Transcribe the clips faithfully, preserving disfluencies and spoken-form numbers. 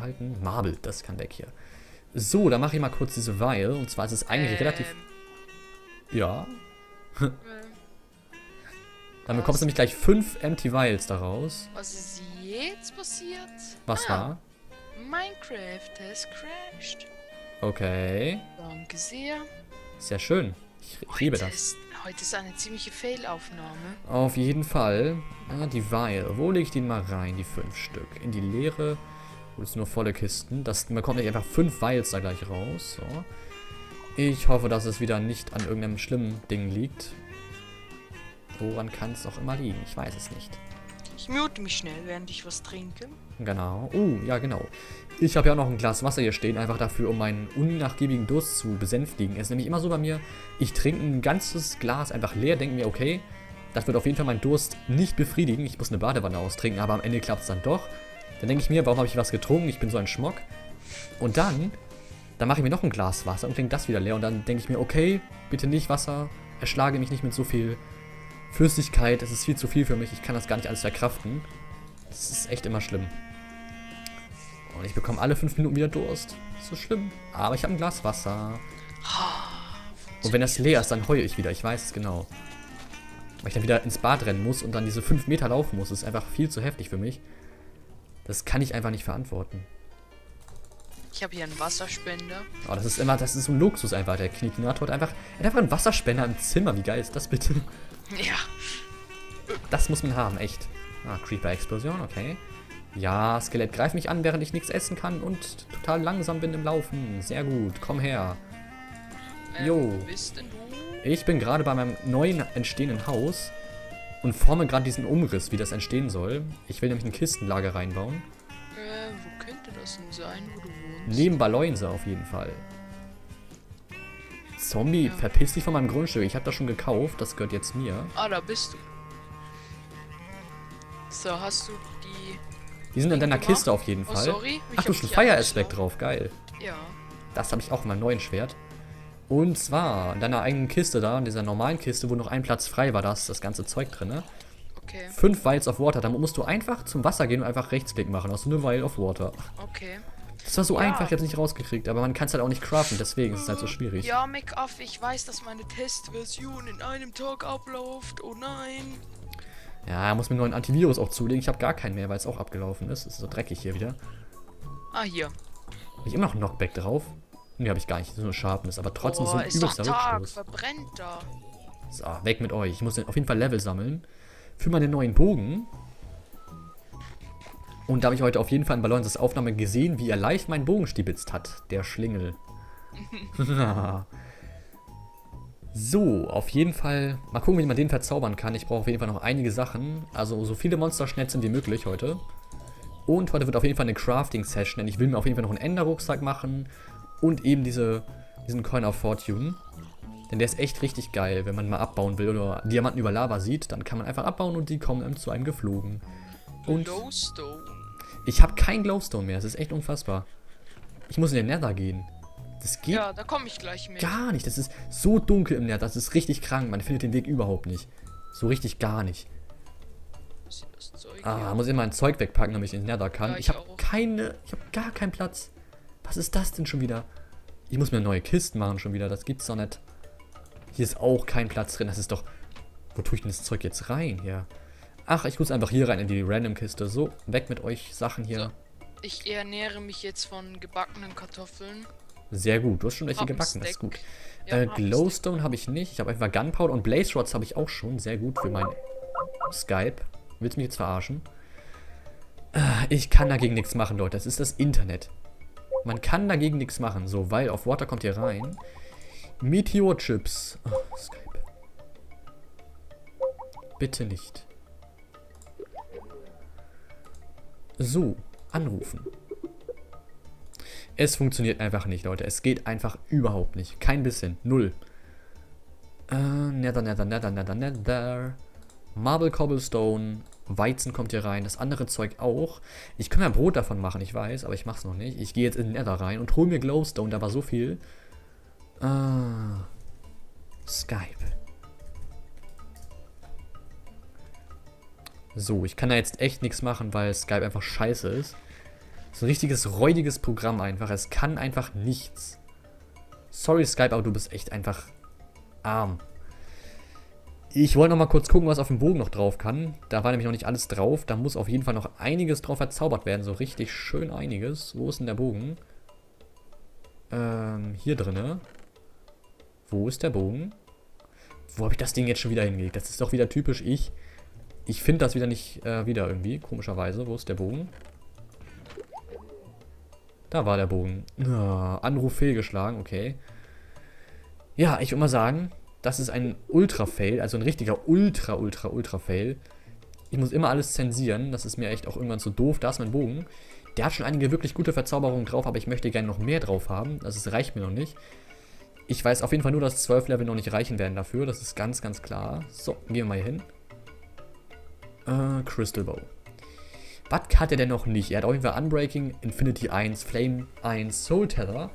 behalten. Marble, das kann weg hier. So, dann mache ich mal kurz diese Vial. Und zwar ist es eigentlich ähm, relativ... Ja. Äh, Dann bekommst du nämlich gleich fünf Empty Vials daraus. Was ist jetzt passiert? Was ah, war? Minecraft has crashed. Okay. Danke sehr. Sehr schön. Ich, ich liebe das. Ist, heute ist eine ziemliche Failaufnahme. Auf jeden Fall. Ah, die Vial. Wo lege ich den mal rein, die fünf Stück? In die leere. Wo ist nur volle Kisten? Das, man kommt nicht einfach fünf Vials da gleich raus. So. Ich hoffe, dass es wieder nicht an irgendeinem schlimmen Ding liegt. Woran kann es auch immer liegen? Ich weiß es nicht. Ich mute mich schnell, während ich was trinke. Genau. Oh, ja genau. Ich habe ja auch noch ein Glas Wasser hier stehen, einfach dafür, um meinen unnachgiebigen Durst zu besänftigen. Es ist nämlich immer so bei mir, ich trinke ein ganzes Glas einfach leer, denke mir, okay, das wird auf jeden Fall meinen Durst nicht befriedigen. Ich muss eine Badewanne austrinken, aber am Ende klappt es dann doch. Dann denke ich mir, warum habe ich was getrunken? Ich bin so ein Schmock. Und dann, dann mache ich mir noch ein Glas Wasser und trinke das wieder leer. Und dann denke ich mir, okay, bitte nicht Wasser, erschlage mich nicht mit so viel Flüssigkeit, das ist viel zu viel für mich. Ich kann das gar nicht alles verkraften. Das ist echt immer schlimm. Und ich bekomme alle fünf Minuten wieder Durst. Das ist so schlimm. Aber ich habe ein Glas Wasser. Und wenn das leer ist, dann heule ich wieder. Ich weiß es genau. Weil ich dann wieder ins Bad rennen muss und dann diese fünf Meter laufen muss. Das ist einfach viel zu heftig für mich. Das kann ich einfach nicht verantworten. Ich habe hier einen Wasserspender. Oh, das ist immer, das ist so ein Luxus einfach. Der Knitinator hat einfach, er hat einfach einen Wasserspender im Zimmer. Wie geil ist das bitte? Ja. Das muss man haben, echt. Ah, Creeper-Explosion, okay. Ja, Skelett greift mich an, während ich nichts essen kann und total langsam bin im Laufen. Sehr gut, komm her. Ähm, Jo. wo bist denn du? Ich bin gerade bei meinem neuen entstehenden Haus und forme gerade diesen Umriss, wie das entstehen soll. Ich will nämlich ein Kistenlager reinbauen. Äh, wo könnte das denn sein, wo du wohnst? Neben Baloinse auf jeden Fall. Zombie, Ja. verpiss dich von meinem Grundstück. Ich habe das schon gekauft, das gehört jetzt mir. Ah, da bist du. So, hast du die... Die sind in deiner gemacht? Kiste auf jeden Oh, Fall. sorry. Ach, du hast ein Fire Aspect drauf, geil. Ja. Das habe ich auch in meinem neuen Schwert. Und zwar in deiner eigenen Kiste da, in dieser normalen Kiste, wo noch ein Platz frei war, da ist das ganze Zeug drin, ne? Okay. Fünf Vials of Water, da musst du einfach zum Wasser gehen und einfach Rechtsklick machen. Hast du eine Vial of Water. Okay. Das war so Ja. einfach, ich hab's nicht rausgekriegt, aber man kann es halt auch nicht craften, deswegen ist es halt so schwierig. Ja, McAfee, ich weiß, dass meine Testversion in einem Tag abläuft. Oh nein. Ja, er muss mir nur einen Antivirus auch zulegen. Ich habe gar keinen mehr, weil es auch abgelaufen ist. Es ist so dreckig hier wieder. Ah, hier. Habe ich immer noch Knockback drauf? Ne, habe ich gar nicht. Das ist nur Sharpness, aber trotzdem oh, so ein ist doch übelster Tag. Rückstoß. Verbrennt da. So, weg mit euch. Ich muss auf jeden Fall Level sammeln. Für meinen neuen Bogen. Und da habe ich heute auf jeden Fall in Ballons Aufnahme gesehen, wie er leicht meinen Bogen stibitzt hat. Der Schlingel. So, auf jeden Fall. Mal gucken, wie man den verzaubern kann. Ich brauche auf jeden Fall noch einige Sachen. Also so viele Monster-Schnetzen wie möglich heute. Und heute wird auf jeden Fall eine Crafting-Session. Denn ich will mir auf jeden Fall noch einen Ender-Rucksack machen. Und eben diese, diesen Coin of Fortune. Denn der ist echt richtig geil, wenn man mal abbauen will oder Diamanten über Lava sieht. Dann kann man einfach abbauen und die kommen zu einem geflogen. Und Glowstone. ich habe kein Glowstone mehr. Das ist echt unfassbar. Ich muss in den Nether gehen. Das geht Ja, da komme ich gleich mit. gar nicht. Das ist so dunkel im Nether. Das ist richtig krank. Man findet den Weg überhaupt nicht. So richtig gar nicht. Was ist das Zeug Ah, hier? muss immer ein Zeug wegpacken, damit ich in den Nether kann. Ja, ich ich habe auch. keine... Ich habe gar keinen Platz. Was ist das denn schon wieder? Ich muss mir neue Kisten machen schon wieder. Das gibt's doch nicht. Hier ist auch kein Platz drin. Das ist doch... Wo tue ich denn das Zeug jetzt rein hier? Ach, ich muss einfach hier rein in die Random-Kiste. So, weg mit euch Sachen hier. So. Ich ernähre mich jetzt von gebackenen Kartoffeln. Sehr gut. Du hast schon welche Hab ein gebacken. Das ist Stack. gut. Ja, äh, hab ein Glowstone habe ich nicht. Ich habe einfach Gunpowder und Blaze Rods habe ich auch schon. Sehr gut für mein Skype. Willst du mich jetzt verarschen? Ah, Ich kann dagegen nichts machen, Leute. Das ist das Internet. Man kann dagegen nichts machen. So, weil auf Water kommt hier rein. Meteor Chips. Oh, Skype. Bitte nicht. So, anrufen. Es funktioniert einfach nicht, Leute. Es geht einfach überhaupt nicht. Kein bisschen. Null. Äh, nether, nether, nether, nether, nether. Marble Cobblestone. Weizen kommt hier rein. Das andere Zeug auch. Ich kann ja Brot davon machen, ich weiß, aber ich mach's noch nicht. Ich gehe jetzt in den Nether rein und hole mir Glowstone. Da war so viel. Ah. Skype. So, ich kann da jetzt echt nichts machen, weil Skype einfach scheiße ist. So ein richtiges, räudiges Programm einfach. Es kann einfach nichts. Sorry, Skype, aber du bist echt einfach arm. Ich wollte noch mal kurz gucken, was auf dem Bogen noch drauf kann. Da war nämlich noch nicht alles drauf. Da muss auf jeden Fall noch einiges drauf verzaubert werden. So richtig schön einiges. Wo ist denn der Bogen? Ähm, hier drinne. Wo ist der Bogen? Wo habe ich das Ding jetzt schon wieder hingelegt? Das ist doch wieder typisch ich. Ich finde das wieder nicht äh, wieder irgendwie. Komischerweise. Wo ist der Bogen? Da war der Bogen. Ah, Anruf fehlgeschlagen. Okay. Ja, ich würde mal sagen, das ist ein Ultra-Fail. Also ein richtiger Ultra, Ultra, Ultra-Fail. Ich muss immer alles zensieren. Das ist mir echt auch irgendwann zu doof. Da ist mein Bogen. Der hat schon einige wirklich gute Verzauberungen drauf, aber ich möchte gerne noch mehr drauf haben. Also es reicht mir noch nicht. Ich weiß auf jeden Fall nur, dass zwölf Level noch nicht reichen werden dafür. Das ist ganz, ganz klar. So, gehen wir mal hier hin. Äh, Crystal Bow. Was hat er denn noch nicht? Er hat auf jeden Fall Unbreaking, Infinity eins, Flame eins, Soul Tether.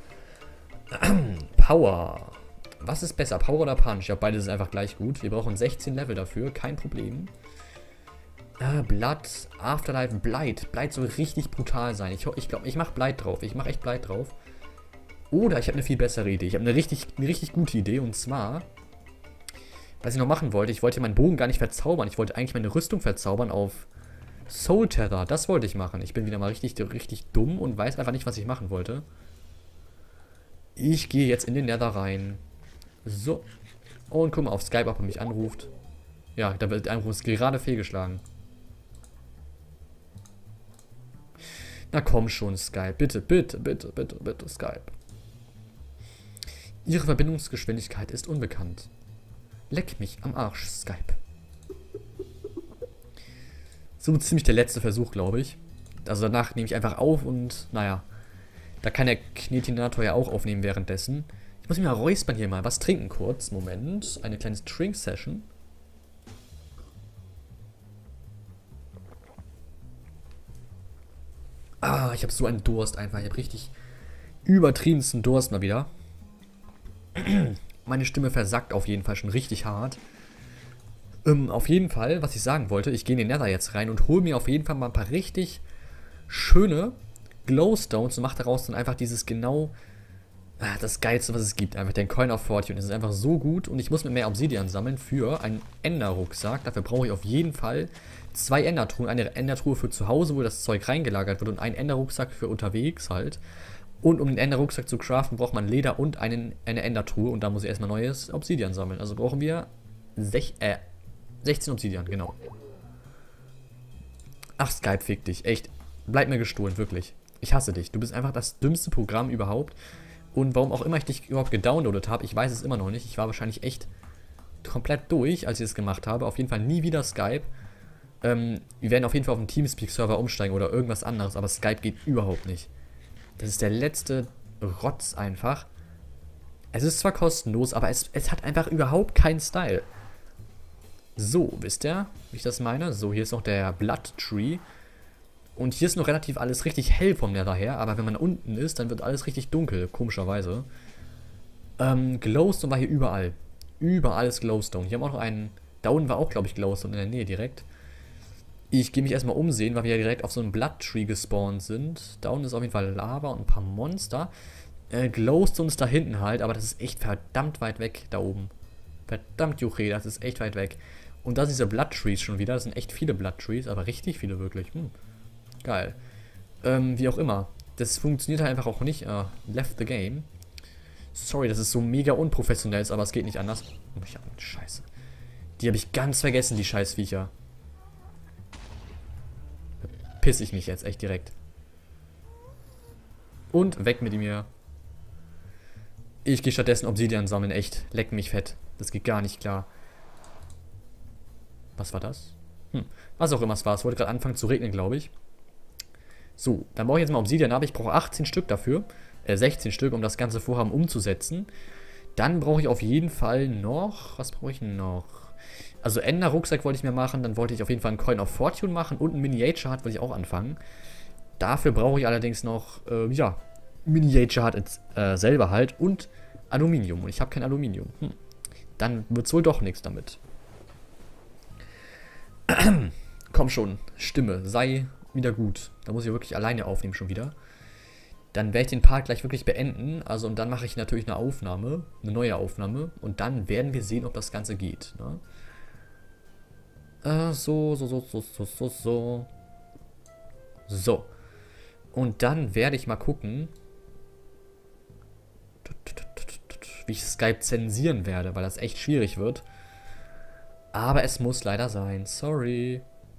Power. Was ist besser, Power oder Punch? Ich glaube, beides ist einfach gleich gut. Wir brauchen sechzehn Level dafür, kein Problem. Äh, Blood, Afterlife, Blight. Blight soll richtig brutal sein. Ich, ich glaube, ich mache Blight drauf. Ich mache echt Blight drauf. Oder ich habe eine viel bessere Idee. Ich habe eine richtig, eine richtig gute Idee. Und zwar, was ich noch machen wollte, ich wollte meinen Bogen gar nicht verzaubern. Ich wollte eigentlich meine Rüstung verzaubern auf Soul Tether. Das wollte ich machen. Ich bin wieder mal richtig, richtig dumm und weiß einfach nicht, was ich machen wollte. Ich gehe jetzt in den Nether rein. So. Und guck mal auf Skype, ob er mich anruft. Ja, da wird der Anruf ist gerade fehlgeschlagen. Na komm schon, Skype. Bitte, bitte, bitte, bitte, bitte, Skype. Ihre Verbindungsgeschwindigkeit ist unbekannt. Leck mich am Arsch, Skype. So ziemlich der letzte Versuch, glaube ich. Also danach nehme ich einfach auf und, naja. Da kann der Knetinator ja auch aufnehmen währenddessen. Ich muss mich mal räuspern hier mal. Was trinken kurz. Moment. Eine kleine Drink-Session. Ah, ich habe so einen Durst einfach. Ich habe richtig übertriebensten Durst mal wieder. Meine Stimme versackt auf jeden Fall schon richtig hart. Ähm, auf jeden Fall, was ich sagen wollte, ich gehe in den Nether jetzt rein und hole mir auf jeden Fall mal ein paar richtig schöne Glowstones und mache daraus dann einfach dieses genau ah, das Geilste, was es gibt. Einfach den Coin of Fortune. Das ist einfach so gut und ich muss mir mehr Obsidian sammeln für einen Ender-Rucksack. Dafür brauche ich auf jeden Fall zwei Endertruhen. Eine Endertruhe für zu Hause, wo das Zeug reingelagert wird und einen Ender-Rucksack für unterwegs halt. Und um den Ender-Rucksack zu craften, braucht man Leder und einen, eine Endertruhe und da muss ich erstmal neues Obsidian sammeln. Also brauchen wir sech, äh, sechzehn Obsidian, genau. Ach, Skype, fick dich. Echt. Bleib mir gestohlen, wirklich. Ich hasse dich. Du bist einfach das dümmste Programm überhaupt. Und warum auch immer ich dich überhaupt gedownloadet habe, ich weiß es immer noch nicht. Ich war wahrscheinlich echt komplett durch, als ich es gemacht habe. Auf jeden Fall nie wieder Skype. Ähm, wir werden auf jeden Fall auf einen Teamspeak-Server umsteigen oder irgendwas anderes, aber Skype geht überhaupt nicht. Das ist der letzte Rotz einfach. Es ist zwar kostenlos, aber es, es hat einfach überhaupt keinen Style. So, wisst ihr, wie ich das meine? So, hier ist noch der Blood Tree. Und hier ist noch relativ alles richtig hell vom Nether her, aber wenn man unten ist, dann wird alles richtig dunkel, komischerweise. Ähm, Glowstone war hier überall. Überall ist Glowstone. Hier haben wir auch noch einen, da unten war auch, glaube ich, Glowstone in der Nähe direkt. Ich gehe mich erstmal umsehen, weil wir ja direkt auf so einem Blood Tree gespawnt sind. Da unten ist auf jeden Fall Lava und ein paar Monster. Äh, Glowstone ist da hinten halt, aber das ist echt verdammt weit weg, da oben. Verdammt, Juche, das ist echt weit weg. Und da sind diese Blood Trees schon wieder, das sind echt viele Blood Trees, aber richtig viele wirklich. Hm. Geil. Ähm, wie auch immer. Das funktioniert halt einfach auch nicht. Uh, left the game. Sorry, dass es so mega unprofessionell ist, aber es geht nicht anders. Oh, ich hab, Scheiße. Die habe ich ganz vergessen, die Scheißviecher. Da piss ich mich jetzt echt direkt. Und weg mit mir. Ich gehe stattdessen Obsidian sammeln, echt. Leck mich fett. Das geht gar nicht klar. Was war das? Hm. Was auch immer es war. Es wollte gerade anfangen zu regnen, glaube ich. So, dann brauche ich jetzt mal Obsidian, aber ich brauche achtzehn Stück dafür. Äh, sechzehn Stück, um das ganze Vorhaben umzusetzen. Dann brauche ich auf jeden Fall noch... Was brauche ich noch? Also Ender-Rucksack wollte ich mir machen. Dann wollte ich auf jeden Fall einen Coin of Fortune machen. Und einen Miniature Heart wollte ich auch anfangen. Dafür brauche ich allerdings noch, äh, ja, Miniature Heart äh, selber halt. Und Aluminium. Und ich habe kein Aluminium. Hm. Dann wird es wohl doch nichts damit. Komm schon, Stimme, sei wieder gut. Da muss ich wirklich alleine aufnehmen schon wieder. Dann werde ich den Part gleich wirklich beenden. Also und dann mache ich natürlich eine Aufnahme, eine neue Aufnahme. Und dann werden wir sehen, ob das Ganze geht. Ne? Äh, so, so, so, so, so, so, so. So. Und dann werde ich mal gucken, wie ich Skype zensieren werde, weil das echt schwierig wird. Aber es muss leider sein. Sorry.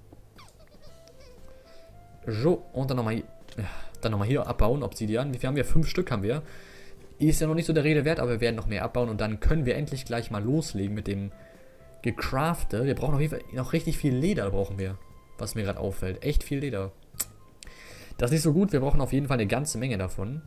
So, und dann nochmal hier, dann noch mal hier abbauen, Obsidian. Wie viel haben wir? Fünf Stück haben wir. Ist ja noch nicht so der Rede wert, aber wir werden noch mehr abbauen. Und dann können wir endlich gleich mal loslegen mit dem Gecrafte. Wir brauchen auf jeden Fall noch richtig viel Leder, brauchen wir. Was mir gerade auffällt. Echt viel Leder. Das ist nicht so gut. Wir brauchen auf jeden Fall eine ganze Menge davon.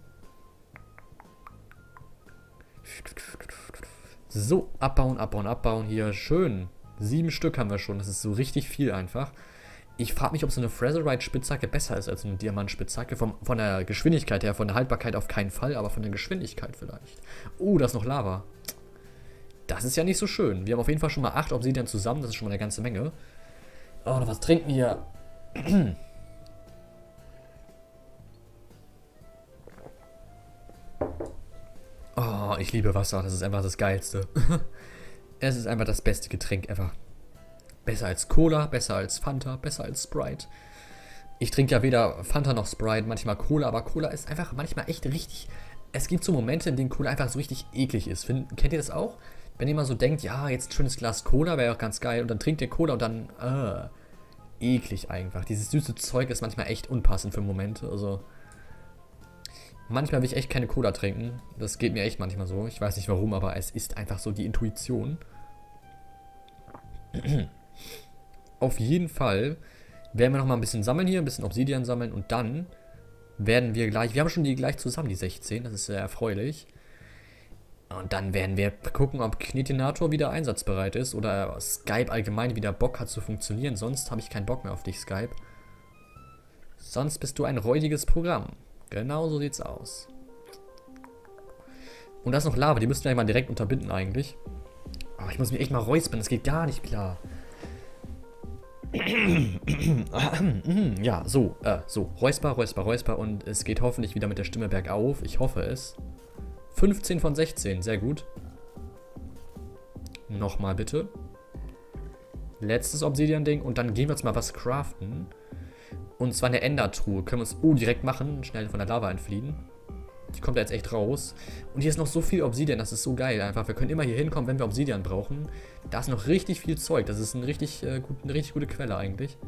So, abbauen, abbauen, abbauen. Hier, schön. Sieben Stück haben wir schon. Das ist so richtig viel einfach. Ich frage mich, ob so eine Fraserite-Spitzhacke besser ist als eine Diamant-Spitzhacke. Von, von der Geschwindigkeit her, von der Haltbarkeit auf keinen Fall, aber von der Geschwindigkeit vielleicht. Oh, da ist noch Lava. Das ist ja nicht so schön. Wir haben auf jeden Fall schon mal acht Obsidian zusammen. Das ist schon mal eine ganze Menge. Oh, was trinken wir? Oh, ich liebe Wasser. Das ist einfach das Geilste. Es ist einfach das beste Getränk ever. Besser als Cola, besser als Fanta, besser als Sprite. Ich trinke ja weder Fanta noch Sprite, manchmal Cola, aber Cola ist einfach manchmal echt richtig... Es gibt so Momente, in denen Cola einfach so richtig eklig ist. Find, kennt ihr das auch? Wenn ihr mal so denkt, ja, jetzt ein schönes Glas Cola wäre auch ganz geil und dann trinkt ihr Cola und dann... Äh, eklig einfach. Dieses süße Zeug ist manchmal echt unpassend für Momente, also... Manchmal will ich echt keine Cola trinken. Das geht mir echt manchmal so. Ich weiß nicht warum, aber es ist einfach so die Intuition. Auf jeden Fall werden wir noch mal ein bisschen sammeln hier, ein bisschen Obsidian sammeln und dann werden wir gleich, wir haben schon die gleich zusammen, die sechzehn, das ist sehr erfreulich. Und dann werden wir gucken, ob Knetinator wieder einsatzbereit ist oder Skype allgemein wieder Bock hat zu funktionieren. Sonst habe ich keinen Bock mehr auf dich, Skype. Sonst bist du ein räudiges Programm. Genau so sieht's aus. Und da ist noch Lava, die müssten wir ja mal direkt unterbinden eigentlich. Aber ich muss mich echt mal räuspern, das geht gar nicht klar. Ja, so, äh, so, Räusper, Räusper, Räusper und es geht hoffentlich wieder mit der Stimme bergauf. Ich hoffe es. fünfzehn von sechzehn, sehr gut. Nochmal bitte. Letztes Obsidian-Ding und dann gehen wir jetzt mal was craften. Und zwar eine Endertruhe. Können wir uns oh, direkt machen, schnell von der Lava entfliehen. Die kommt da jetzt echt raus. Und hier ist noch so viel Obsidian, das ist so geil einfach. Wir können immer hier hinkommen, wenn wir Obsidian brauchen. Da ist noch richtig viel Zeug. Das ist ein richtig, äh, gut, eine richtig gute Quelle eigentlich.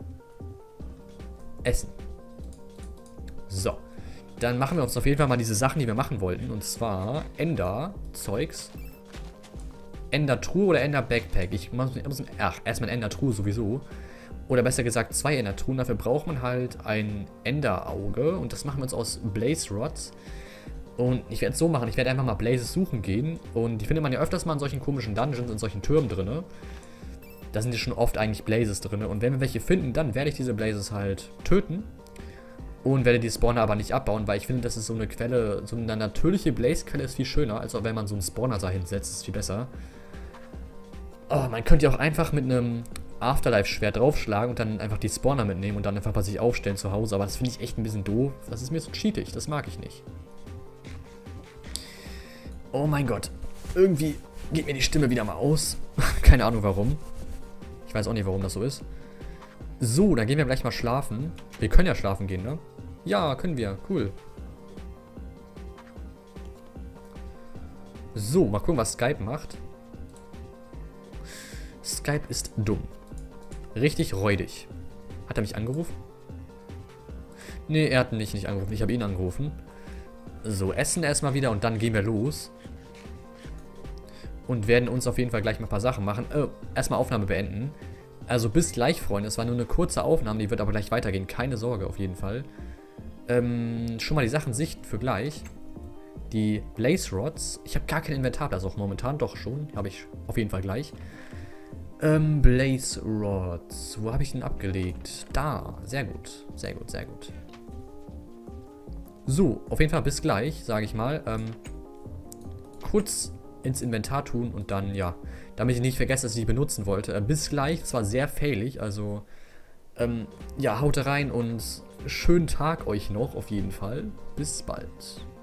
Essen. So. Dann machen wir uns auf jeden Fall mal diese Sachen, die wir machen wollten. Und zwar Ender-Zeugs. Ender-Truhe oder Ender-Backpack. Ich muss, ach, erstmal Ender-Truhe sowieso. Oder besser gesagt zwei Ender-Truhen. Dafür braucht man halt ein Ender-Auge. Und das machen wir uns aus Blaze Rods. Und ich werde es so machen. Ich werde einfach mal Blazes suchen gehen. Und die findet man ja öfters mal in solchen komischen Dungeons, in solchen Türmen drin. Da sind ja schon oft eigentlich Blazes drin. Und wenn wir welche finden, dann werde ich diese Blazes halt töten. Und werde die Spawner aber nicht abbauen, weil ich finde, das ist so eine Quelle, so eine natürliche Blaze-Quelle ist viel schöner, als wenn man so einen Spawner da hinsetzt. Das ist viel besser. Oh, man könnte ja auch einfach mit einem Afterlife-Schwert draufschlagen und dann einfach die Spawner mitnehmen und dann einfach bei sich aufstellen zu Hause. Aber das finde ich echt ein bisschen doof. Das ist mir so cheatig. Das mag ich nicht. Oh mein Gott. Irgendwie geht mir die Stimme wieder mal aus. Keine Ahnung warum. Ich weiß auch nicht, warum das so ist. So, dann gehen wir gleich mal schlafen. Wir können ja schlafen gehen, ne? Ja, können wir. Cool. So, mal gucken, was Skype macht. Skype ist dumm. Richtig räudig. Hat er mich angerufen? Nee, er hat mich nicht angerufen. Ich habe ihn angerufen. So, essen erstmal wieder und dann gehen wir los. Und werden uns auf jeden Fall gleich mal ein paar Sachen machen. Oh, erstmal Aufnahme beenden. Also bis gleich, Freunde. Es war nur eine kurze Aufnahme, die wird aber gleich weitergehen. Keine Sorge, auf jeden Fall. Ähm, schon mal die Sachen sichten für gleich. Die Blaze Rods. Ich habe gar kein Inventarplatz, auch momentan. Doch schon. Habe ich auf jeden Fall gleich. Ähm, Blaze Rods. Wo habe ich den abgelegt? Da. Sehr gut. Sehr gut, sehr gut. So, auf jeden Fall bis gleich, sage ich mal. Ähm, kurz ins Inventar tun und dann, ja, damit ich nicht vergesse, dass ich die benutzen wollte. Äh, bis gleich, das war sehr failig, also Ähm, ja, haut rein und schönen Tag euch noch auf jeden Fall. Bis bald.